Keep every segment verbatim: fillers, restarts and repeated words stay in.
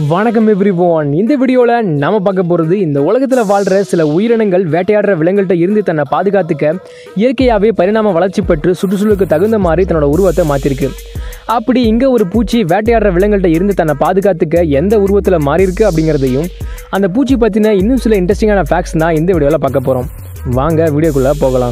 வணக்கம் எவ்ரிவன். இந்த வீடியோவில் நம்ம பார்க்க போகிறது இந்த உலகத்தில் வாழ்கிற சில உயிரினங்கள் வேட்டையாடுற விலங்குகள்கிட்ட இருந்து தன்னை பாதுகாத்துக்க இயற்கையாகவே பரிணாம வளர்ச்சி பெற்று சுற்றுச்சூழலுக்கு தகுந்த மாதிரி தன்னோட உருவத்தை மாற்றிருக்கு. அப்படி இங்கே ஒரு பூச்சி வேட்டையாடுற விலங்குகள்கிட்ட இருந்து தன்னை பாதுகாத்துக்க எந்த உருவத்தில் மாறியிருக்கு அப்படிங்கிறதையும் அந்த பூச்சி பற்றின இன்னும் சில இன்ட்ரெஸ்டிங்கான ஃபேக்ட்ஸ் தான் இந்த வீடியோவில் பார்க்க போகிறோம். வாங்க வீடியோக்குள்ளே போகலாம்.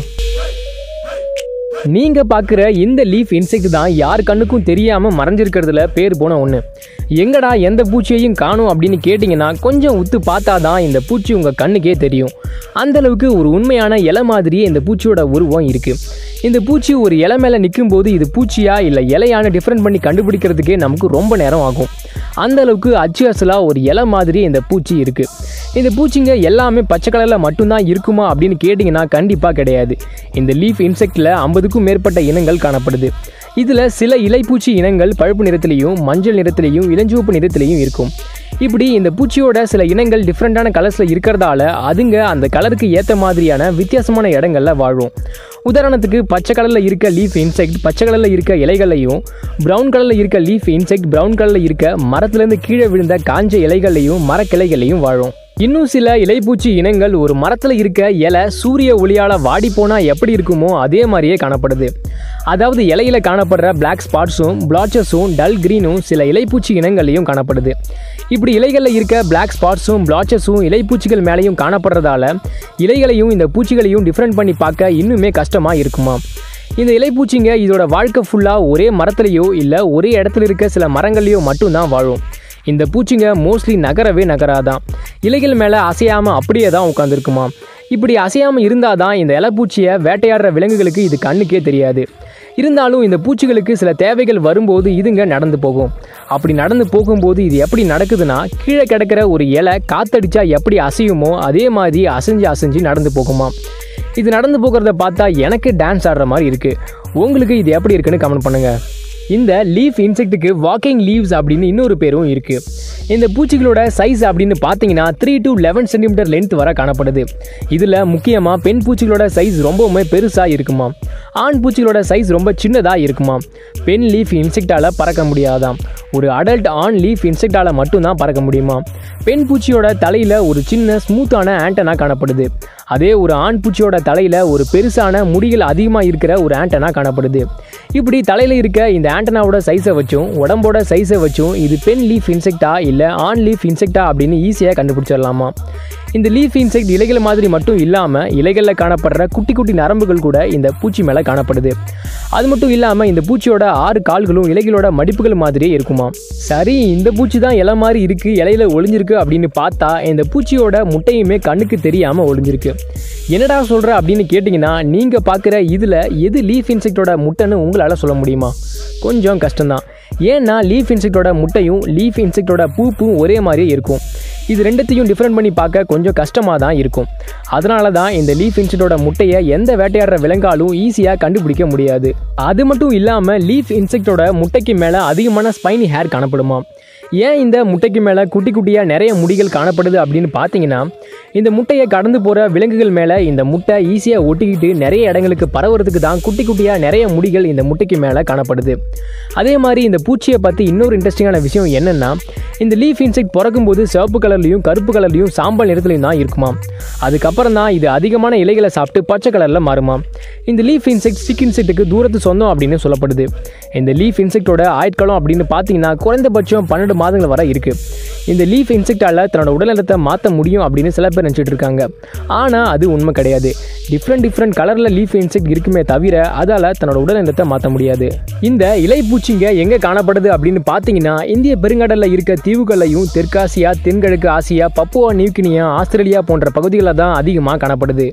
நீங்கள் பார்க்குற இந்த லீஃப் இன்செக்ட் தான் யார் கண்ணுக்கும் தெரியாமல் மறைஞ்சிருக்கிறதுல பேர் போன ஒன்று. எங்கடா எந்த பூச்சியையும் காணும் அப்படின்னு கேட்டிங்கன்னா கொஞ்சம் உத்து பார்த்தா தான் இந்த பூச்சி உங்கள் கண்ணுக்கே தெரியும். அந்தளவுக்கு ஒரு உண்மையான இலை மாதிரியே இந்த பூச்சியோட உருவம் இருக்குது. இந்த பூச்சி ஒரு இலை மேலே நிற்கும் போது இது பூச்சியா இல்லை இலையான டிஃப்ரெண்ட் பண்ணி கண்டுபிடிக்கிறதுக்கே நமக்கு ரொம்ப நேரம் ஆகும். அந்தளவுக்கு அச்சு அசலாக ஒரு இலை மாதிரி இந்த பூச்சி இருக்குது. இந்த பூச்சிங்க எல்லாமே பச்சை கலரில் மட்டும்தான் இருக்குமா அப்படின்னு கேட்டிங்கன்னா கண்டிப்பாக கிடையாது. இந்த லீஃப் இன்செக்டில் ஐம்பதுக்கும் மேற்பட்ட இனங்கள் காணப்படுது. இதில் சில இலைப்பூச்சி இனங்கள் பழுப்பு நிறத்திலையும் மஞ்சள் நிறத்திலையும் இளஞ்சிவப்பு நிறத்திலையும் இருக்கும். இப்படி இந்த பூச்சியோட சில இனங்கள் டிஃப்ரெண்ட்டான கலர்ஸில் இருக்கிறதால அதுங்க அந்த கலருக்கு ஏற்ற மாதிரியான வித்தியாசமான இடங்களில் வாழும். உதாரணத்துக்கு பச்சை கலரில் இருக்க லீஃப் இன்செக்ட் பச்சை கலரில் இருக்க இலைகளையும், ப்ரௌன் கலரில் இருக்க லீஃப் இன்செக்ட் ப்ரௌன் கலரில் இருக்க மரத்துலேருந்து கீழே விழுந்த காஞ்ச இலைகளையும் மரக்கிளைகளையும் வாழும். இன்னும் சில இலைப்பூச்சி இனங்கள் ஒரு மரத்தில் இருக்க இலை சூரிய ஒளியால் வாடி போனால் எப்படி இருக்குமோ அதே மாதிரியே காணப்படுது. அதாவது இலையில் காணப்படுற பிளாக் ஸ்பாட்ஸும் பிளாச்சஸும் டல் கிரீனும் சில இலைப்பூச்சி இனங்களையும் காணப்படுது. இப்படி இலைகளில் இருக்க பிளாக் ஸ்பாட்ஸும் பிளாச்சஸும் இலைப்பூச்சிகள் மேலேயும் காணப்படுறதால இலைகளையும் இந்த பூச்சிகளையும் டிஃப்ரெண்ட் பண்ணி பார்க்க இன்னுமே கஷ்டமாக இருக்குமா. இந்த இலைப்பூச்சிங்க இதோட வாழ்க்கை ஃபுல்லாக ஒரே மரத்துலேயோ இல்லை ஒரே இடத்துல இருக்க சில மரங்கள்லையோ மட்டும்தான் வாழும். இந்த பூச்சிங்க மோஸ்ட்லி நகரவே நகராதான். இலைகள் மேலே அசையாமல் அப்படியே தான் உட்காந்துருக்குமா. இப்படி அசையாமல் இருந்தால் தான் இந்த இலைப்பூச்சியை வேட்டையாடுற விலங்குகளுக்கு இது கண்ணுக்கே தெரியாது. இருந்தாலும் இந்த பூச்சிகளுக்கு சில தேவைகள் வரும்போது இதுங்க நடந்து போகும். அப்படி நடந்து போகும்போது இது எப்படி நடக்குதுன்னா கீழே கிடக்கிற ஒரு இலை காத்தடிச்சா எப்படி அசையுமோ அதே மாதிரி அசைஞ்சு அசைஞ்சு நடந்து போகுமா. இது நடந்து போகிறத பார்த்தா எனக்கு டான்ஸ் ஆடுற மாதிரி இருக்குது. உங்களுக்கு இது எப்படி இருக்குன்னு கமெண்ட் பண்ணுங்கள். இந்த லீஃப் இன்செக்ட்டுக்கு வாக்கிங் லீவ்ஸ் அப்படின்னு இன்னொரு பேரும் இருக்குது. இந்த பூச்சிகளோட சைஸ் அப்படின்னு பார்த்தீங்கன்னா three to eleven centimetre length வர காணப்படுது. இதில் முக்கியமாக பெண் பூச்சிகளோட சைஸ் ரொம்பவுமே பெருசாக இருக்குமா. ஆண் பூச்சிகளோட சைஸ் ரொம்ப சின்னதாக இருக்குமா. பெண் லீஃப் இன்செக்டால் பறக்க முடியாதாம். ஒரு அடல்ட் ஆண் லீஃப் இன்செக்டால் மட்டும்தான் பறக்க முடியுமா. பெண் பூச்சியோட தலையில் ஒரு சின்ன ஸ்மூத்தான ஆண்டனா காணப்படுது. அதே ஒரு ஆண் பூச்சியோட தலையில் ஒரு பெருசான முடிகள் அதிகமாக இருக்கிற ஒரு ஆண்டனா காணப்படுது. இப்படி தலையில் இருக்க இந்த ஆண்டனாவோட சைஸை வச்சும் உடம்போட சைஸை வச்சும் இது பெண் லீஃப் இன்செக்டா இல்லை ஆண் லீஃப் இன்செக்டா அப்படின்னு ஈஸியாக கண்டுபிடிச்சிடலாமா. இந்த லீஃப் இன்செக்ட் இலைகள் மாதிரி மட்டும் இல்லாமல் இலைகளில் காணப்படுற குட்டி குட்டி நரம்புகள் கூட இந்த பூச்சி மேலே காணப்படுது. அது மட்டும் இல்லாமல் இந்த பூச்சியோட ஆறு கால்களும் இலைகளோட மடிப்புகள் மாதிரியே இருக்குமா. சரி, இந்த பூச்சி தான் இலை மாதிரி இருக்குது இலையில ஒளிஞ்சிருக்கு அப்படின்னு பார்த்தா இந்த பூச்சியோட முட்டையுமே கண்ணுக்கு தெரியாமல் ஒளிஞ்சிருக்கு. என்னடா சொல்கிற அப்படின்னு கேட்டிங்கன்னா நீங்கள் பார்க்குற இதில் எது லீஃப் இன்செக்டோட முட்டைன்னு உங்களால் சொல்ல முடியுமா? கொஞ்சம் கஷ்டம்தான். ஏன்னா லீஃப் இன்செக்டோட முட்டையும் லீஃப் இன்செக்டோட பூப்பும் ஒரே மாதிரியே இருக்கும். இது ரெண்டுத்தையும் டிஃப்ரெண்ட் பண்ணி பார்க்க கொஞ்சம் கஷ்டமாக தான் இருக்கும். அதனால தான் இந்த லீஃப் இன்செக்டோட முட்டையை எந்த வேட்டையாடுற விலங்காலும் ஈஸியாக கண்டுபிடிக்க முடியாது. அது மட்டும் இல்லாமல் லீஃப் இன்செக்டோட முட்டைக்கு மேலே அதிகமான ஸ்பைனி ஹேர் காணப்படுமா. ஏன் இந்த முட்டைக்கு மேலே குட்டி குட்டியாக நிறைய முடிகள் காணப்படுது அப்படின்னு பார்த்தீங்கன்னா இந்த முட்டையை கடந்து போகிற விலங்குகள் மேலே இந்த முட்டை ஈஸியாக ஒட்டிக்கிட்டு நிறைய இடங்களுக்கு பரவுறதுக்கு தான் குட்டி குட்டியாக நிறைய முடிகள் இந்த முட்டைக்கு மேலே காணப்படுது. அதே மாதிரி இந்த பூச்சியை பற்றி இன்னொரு இன்ட்ரெஸ்டிங்கான விஷயம் என்னென்னா இந்த லீஃப் இன்செக்ட் பிறக்கும்போது சிவப்பு கலர்லையும் கருப்பு கலர்லையும் சாம்பல் நிறத்துலையும் தான் இருக்குமா. அதுக்கப்புறம் தான் இது அதிகமான இலைகளை சாப்பிட்டு பச்சை கலரில் மாறுமா. இந்த லீஃப் இன்செக்ட் ஸ்டிக் இன்செக்ட்டுக்கு தூரத்து சொந்தம் அப்படின்னு சொல்லப்படுது. இந்த லீஃப் இன்செக்டோட ஆயுட்காலம் அப்படின்னு பார்த்தீங்கன்னா குறைந்தபட்சம் பன்னெண்டு மாதங்கள் வரை இருக்குது. இந்த லீஃப் இன்செக்டால் தன்னோட உடல்நலத்தை மாற்ற முடியும் அப்படின்னு சில பேர் நினச்சிட்டு இருக்காங்க. ஆனால் அது உண்மை கிடையாது. டிஃப்ரெண்ட் டிஃப்ரெண்ட் கலரில் லீஃப் இன்செக்ட் இருக்குமே தவிர அதால் தன்னோட உடல்நலத்தை மாற்ற முடியாது. இந்த இலைப்பூச்சிங்க எங்கே காணப்படுது அப்படின்னு பார்த்தீங்கன்னா இந்திய பெருங்கடலில் இருக்க தீவுகளையும் தெற்காசியா, தென்கிழக்கு ஆசியா, பப்புவா நியூகினியா, ஆஸ்திரேலியா போன்ற பகுதிகளில் தான் அதிகமாக காணப்படுது.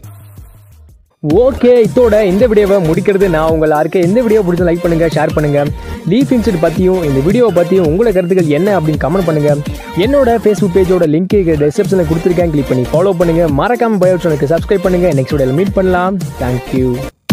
ஓகே, இதோட இந்த வீடியோவை முடிக்கிறது நான் உங்களை இருக்க. இந்த வீடியோ பிடிச்ச லைக் பண்ணுங்கள், ஷேர் பண்ணுங்கள். லீஃப் இன்செக்ட் பற்றியும் இந்த வீடியோவை பற்றியும் உங்களோட கருத்துக்கள் என்ன அப்படின்னு கமெண்ட் பண்ணுங்கள். என்னோட ஃபேஸ்புக் பேஜோட லிங்க் டிஸ்கிரிப்ஷனில் கொடுத்துருக்கேன், கிளிக் பண்ணி ஃபாலோ பண்ணுங்கள். மறக்காமல் பயோ சேனலுக்கு சப்ஸ்கிரைப் பண்ணுங்கள். நெக்ஸ்ட் வீடியோவில் மீட் பண்ணலாம். தேங்க்யூ.